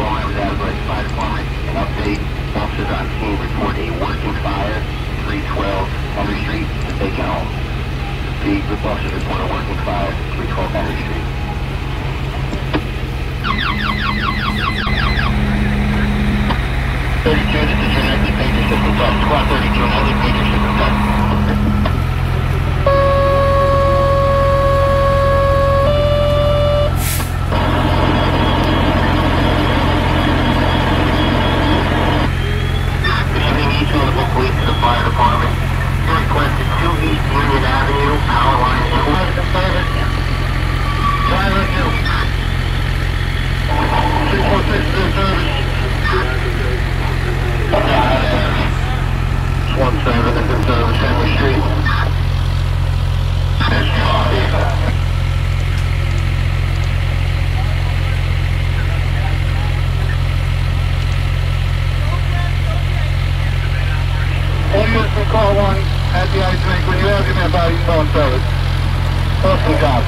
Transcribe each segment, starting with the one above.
all members of the Hasbrouck Fire Department. An update. Officers on scene report a working fire, 312 Henry Street, to vacant home. The group officers report a working fire, 312 Henry Street. 32, this is your next pager system test. Squad 32, another pager system test. Police to the fire department. You requested 2 East Union Avenue, power line, and what's the service? Driver 2. 616 to service. 17 is in service, Henry Street. All units from call 1 at the ice rink. When you have your man body phone service. Awesome job.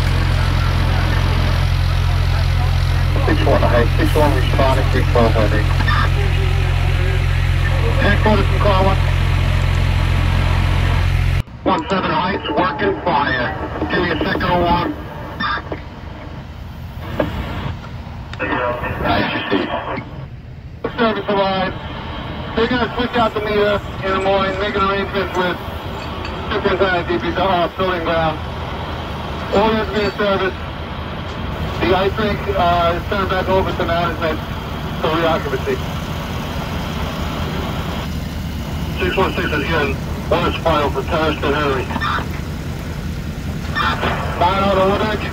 6-1, hey, 6-1 responding, 312 heavy. Headquarters from call 1. 17 Heights, working fire. Give me a second on 1. Nice to see. Service arrived. They're going to switch out the meter in the morning, making arrangements with Superintendent DPW, building ground. All units being serviced. The ice rink is turned back over to management for reoccupancy. 616 is again. One is final for Terrace and Henry. 9 out of 1 edge.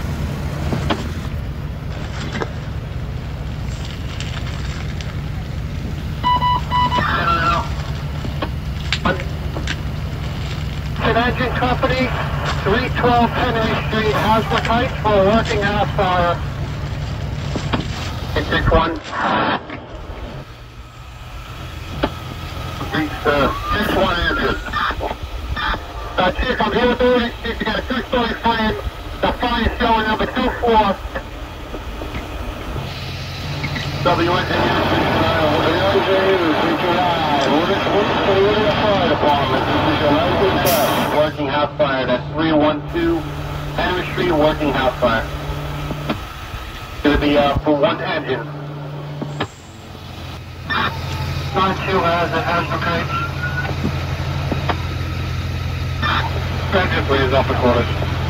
Engine Company, 312 Henry Street, Hasbrouck Heights, for a working house fire. 6-1. 6-1 engine. Chief, I'm here with orders. Chief, you got a 2-story frame. The fire is showing number 24. Fire Department. This is your local test. Working house fire. That's 312 Henry Street, working house fire. Going to be for 1 engine. 92 has at Hasbrouck Heights. Engine, please, off the quarters.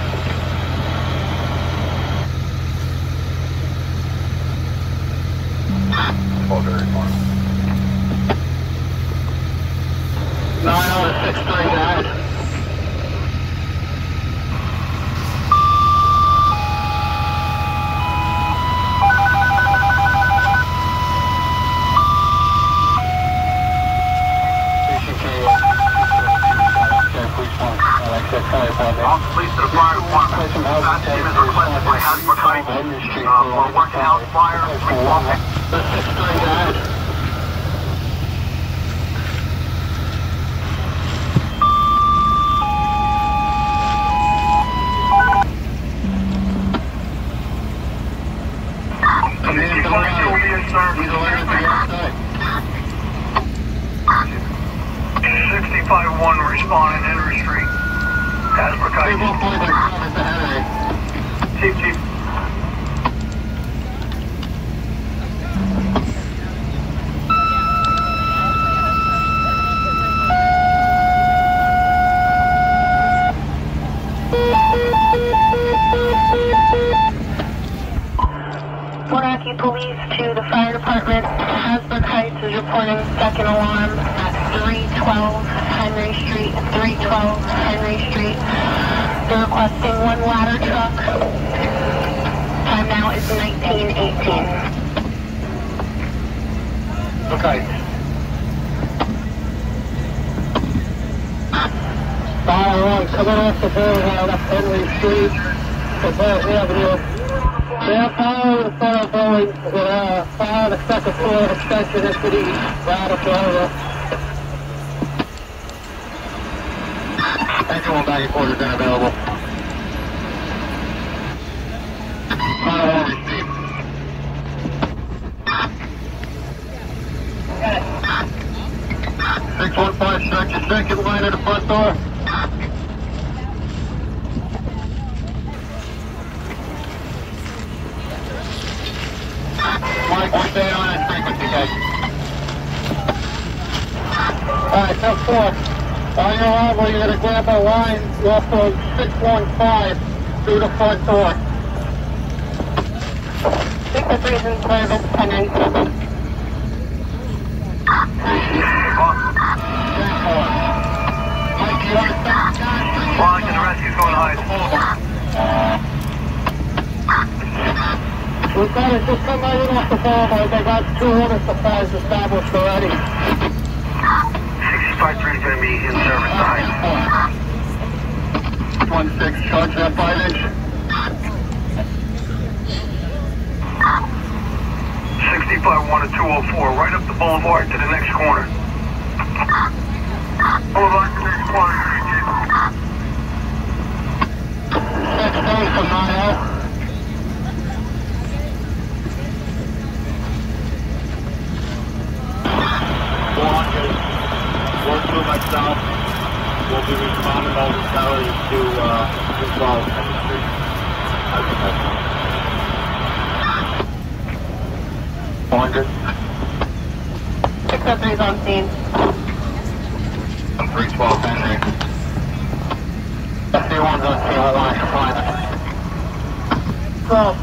Hold very far. 90639. Police to the fire department. That team is requested by Hasbrouck Heights for a working house fire. 639. He's alerted to the outside. 65-1 responding Henry Street. Hasbrouck Heights. Chief. Police to the fire department. Hasbrouck Heights is reporting second alarm at 312 Henry Street. 312 Henry Street. They're requesting 1 ladder truck. Time now is 19:18. Okay. Fire one coming off the boulevard up Henry Street. Support Avenue. They have power in front of building with fire the second floor extension into the east, right up over. Engine 1 back and quarters been available. Fire one received. 615, stretch your second line at the front door. Mike, we're staying on that frequency, guys. Alright, 10-4. On your arrival, you're going to grab a line off of 615 through the front door. 603 is in service, 1097. 10-4. Mike, you understand? Flying to the rescue, going high. Lieutenant, just come right in off the phone. They got 2 water supplies established already. 65-3 is going to be in service to height. 16, charge that 5-inch. 65-1 to 204, right up the boulevard to the next corner. Boulevard to the next corner. 16 from 9-0. Work through myself. We'll be responding over Kelly to 12 Henry Street. Pointed. 603 is on scene. 312 Henry. SC1's on scene. I want to find it. 12.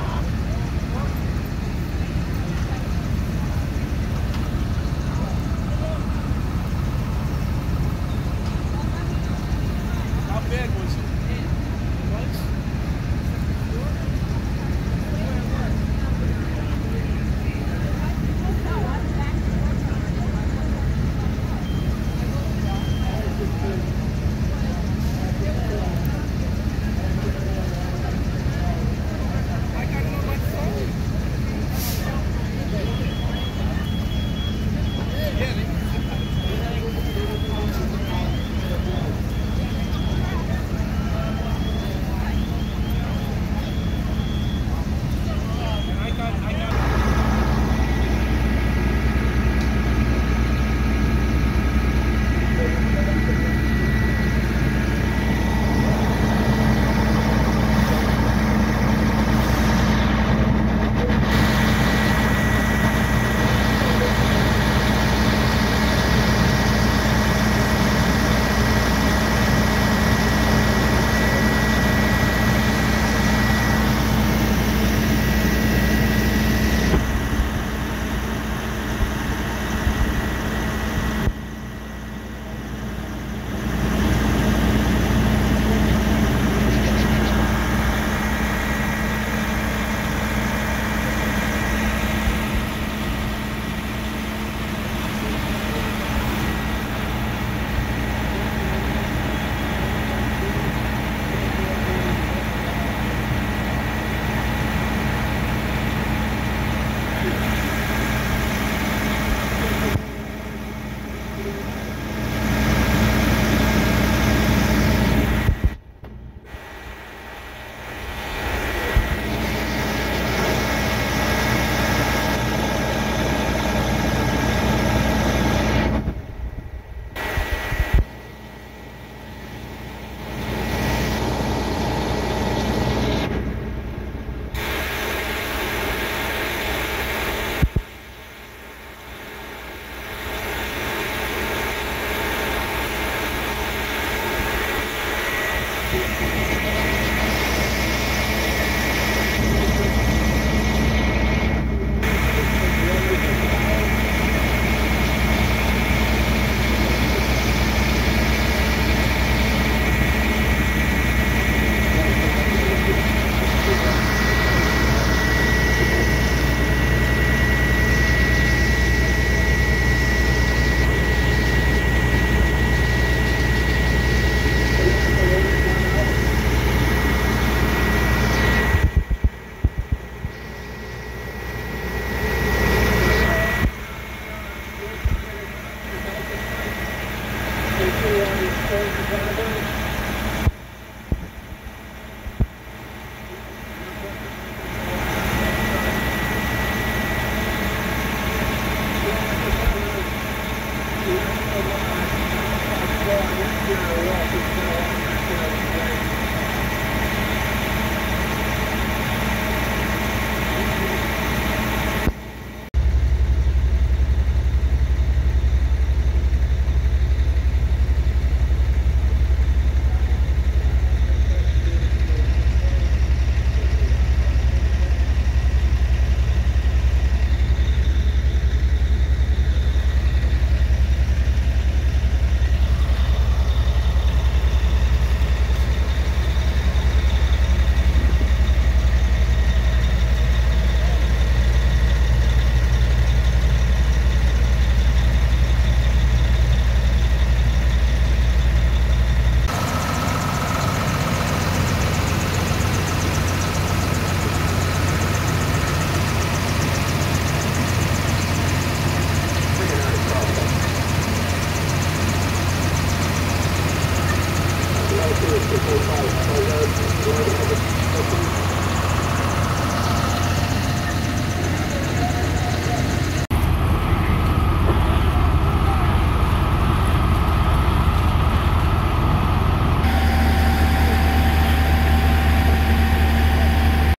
Thank you.